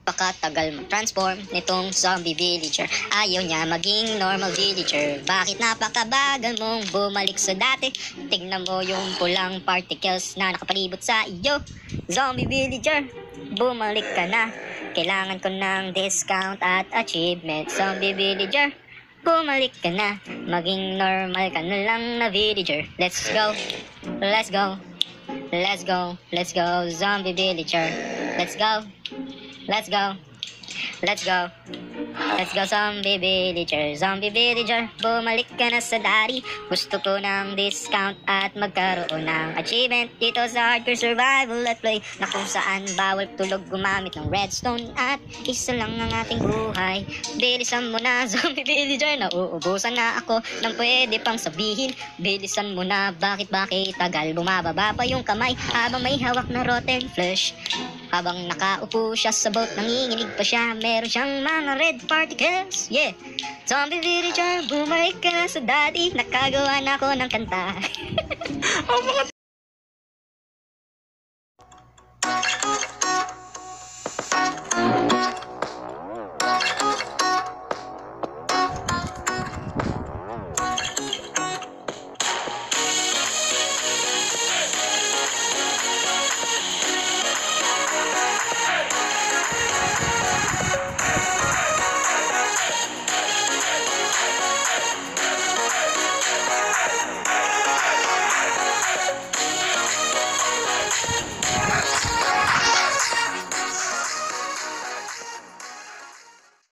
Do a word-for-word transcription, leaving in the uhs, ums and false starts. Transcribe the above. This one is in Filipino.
Napakatagal mag-transform nitong zombie villager. Ayaw niya maging normal villager. Bakit napakabagal mong bumalik sa dati? Tignan mo yung pulang particles na nakapalibot sa iyo. Zombie villager, bumalik ka na. Kailangan ko ng discount at achievement. Zombie villager, bumalik ka na. Maging normal ka na lang na villager. Let's go, let's go, let's go, let's go, zombie villager. Let's go, let's go, let's go, let's go, zombie villager. Zombie villager, bumalik ka na sa dati. Gusto ko ng discount at magkaroon ng achievement dito sa hardcore survival at play, na kung saan bawal tulog gumamit ng redstone at isa lang ang ating buhay. Bilisan mo na, zombie villager, nauubusan na ako ng pwede pang sabihin. Bilisan mo na, bakit bakit tagal bumababa pa yung kamay habang may hawak na rotten flesh. Habang nakaupo siya sa boat, nanginginig pa siya, meron siyang mga red particles. Yeah, zombie villager, bumalik ka na sa dati. Nakagawa na ako ng kanta. Oh, mga